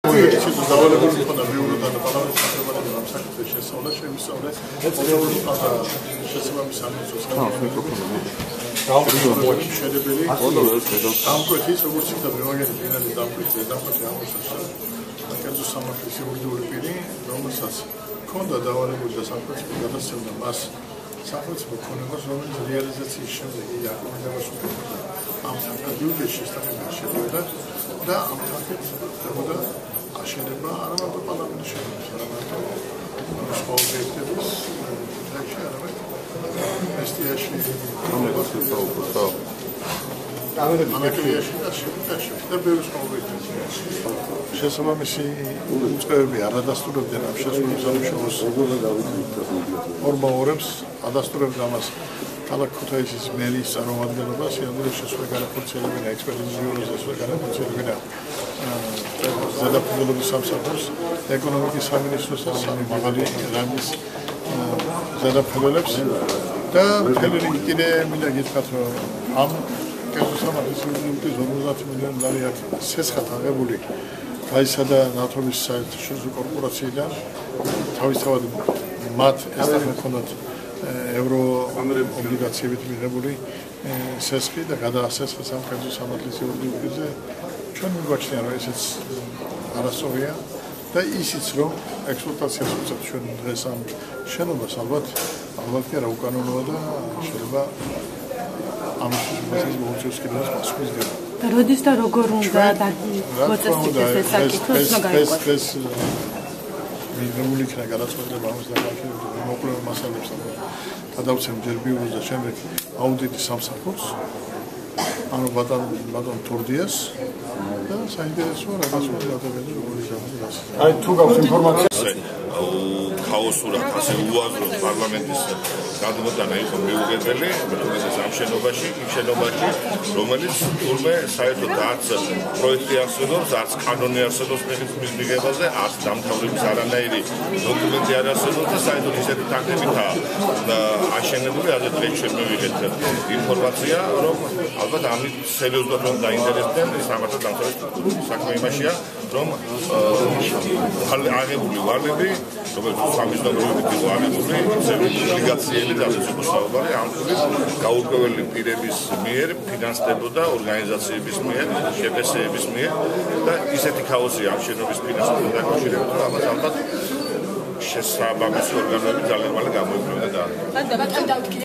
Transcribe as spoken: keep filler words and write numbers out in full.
Konda დავალებული და სამხედრო გადასცემდა მას სახელმწიფო ქონებას, რომელიც რეალიზაციის შემდეგ იაკობინებას უკეთებდა ამ თანხმობის შესახებ შედიოდა და ამ თანხით ხდებოდა აშენება არა მარტო პარლამენტის შენობების, არამედ სხვა ობიექტების დაშენება, არამედ მესტიაში ამერიკაში ამერიკაში და შეფეთაში და ბევრი სხვა ობიექტები. შესაბამისი უწყებები არ ადასტურებდნენ ამ შესრულების სამუშაოს ფორმალურებს, ადასტურებდა ამას ქალაქ ქუთაისის მერის წარმომადგენლობას, სიამოვნებაში შესვლა განახორციელებინა ექსპედიციის ბიუროს შესვლა განახორციელებინა ზედაფუძვლების სამსახურს, ეკონომიკის სამინისტროსაც სამი მაღალი რანგის ზედაფუძვლებს და მთელი რიგი კიდე მინდა გითხრათ, რომ ამ კერძო სამართლის ორმოცდაათი მილიონი ლარი აქვს სესხად აღებული გაისა და ნავთობის საერთაშორისო კორპორაციიდან თავისთავად მათ ესწრაფა ჰქონდათ ევრო ობლიგაციებით მიღებული სესხი და გადაასესხა სამხედრო სამართლის იურიდიულზე ჩვენ მიგვაჩნია რომ ესეც არასწორია და ისიც რომ ექსპლუატაციას უწევთ ჩვენ დღეს ამ შენობას ალბათ ალბათ კი არა უკანონოა და შეიძლება ამისთვის მოსის მოუწევს კიდევ პასუხის გება. როდის და როგორ უნდა მოწესრიგდეს ეს საკითხი უნდა გაიყვანოს. მიღებული იქნა გადაწყვეტილება ამას დაკავშირებით მოკლედ მასალებს გადავცემ ჯერ ბიუროს და შემდეგ აუდიტის სამსახურს ანუ ბატონ ბატონ თურდიას და საინტერესოა რაღაც გადაგებები როგორი გამოდის. აი თუ გაქვს ინფორმაცია ქაოსურად ასე უაზროდ პარლამენტის გადმოტანა იყო მიუღებელი, თუმცა ამ შენობაში, იმ შენობაში, რომელიც თურმე საერთოდ არც პროექტი არსებობს, არც კანონი არსებობს მეხის მიღებაზე, არც დამთავრების არანაირი დოკუმენტი არ არსებობს და საერთოდ ისეთი თანხებითაა აშენებული, ასე დღეს ჩვენ მივიღეთ ინფორმაცია, რომ ალბათ ამით სერიოზულად რომ დაინტერესდნენ სამართალ დამთავრების საქმე იმაშია, რომ აღებული ვალები, რომელიც სამიზნეობრივად იყო აღებული, ობლიგაციები და ასე მოსაუბარი ამ ფულის გაურკვეველი პირების მიერ ფინანსდებოდა ორგანიზაციების მიერ, შეფესეების მიერ და ისეთი ქაოსია ამ შენობის ფინანსებთან დაკავშირებით, რომ ამას ალბათ შესაბამისი ორგანოები ძალიან მალე გამოიყენებდა და